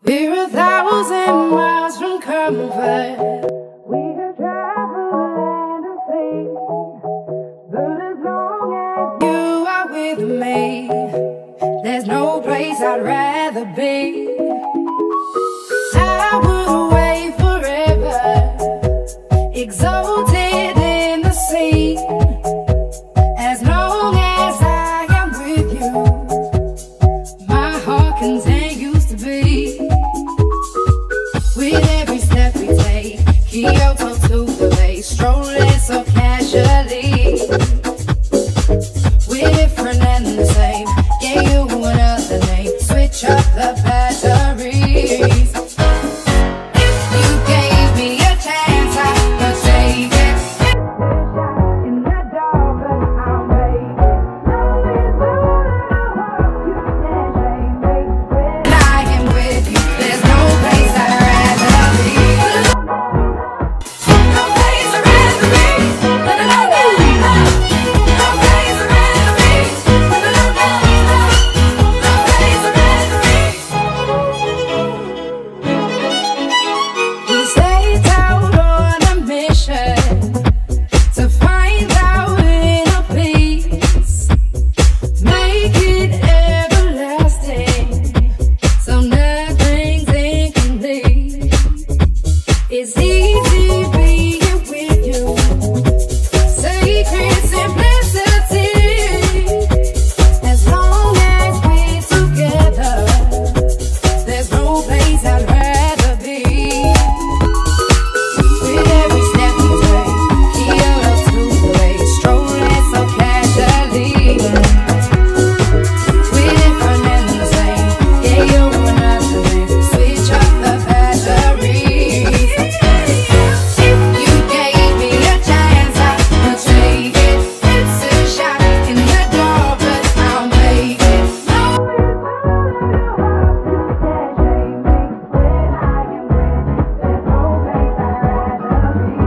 We're 1,000 miles from comfort. We can travel land and sea, but as long as you are with me, there's no place I'd rather be. I would wait forever, exalted in the sea, as long as I am with you. My heart continues to beat. With every step we take, Kyoto to the bay, strolling so casually. We're different and the same, gave you another name, switch up the batteries. If you gave me a chance, I would take it. In the dark, but I'll make it. No, it's all you can shame me. When I am with you, there's no place I'd rather be. No place I'd rather be. No place I'd rather be. No place I'd rather be. We set out on a mission to find our inner peace, make it everlasting, so nothing's incomplete. It's easy being with you, sacred simplicity. As long as we're together, there's no place I'd rather be. With every step we take, Kyoto to the bay, strolling so casually. We're different and the same, yeah, you another name, switch up the batteries. If you gave me a chance, I would take it. It's a shot in the dark, but I'll make it. No, you can't shame me. When I am with you, there's no place I'd rather be.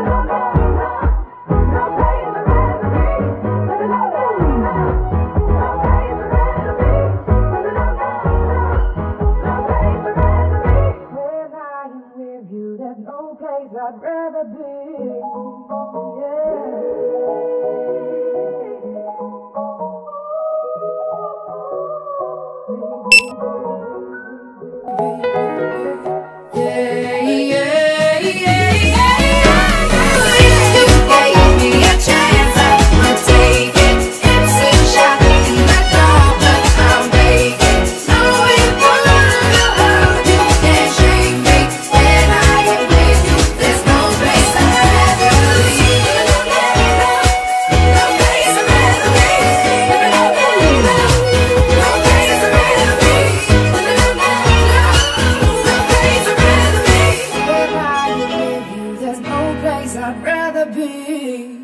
No place I'd rather be. No place I'd rather be. No place I'd rather be. When I am with you, there's no place I'd rather be. Yeah, yeah, yeah, yeah. If you gave me a chance, I would take it. It's a shot in the dark, but I'll make it. No, it's all you can't shame me. When I am with you, there's no place I'd rather be. No place I'd rather be. No place I'd rather be. No place I'd rather be. When I am with you, there's no place I'd rather be.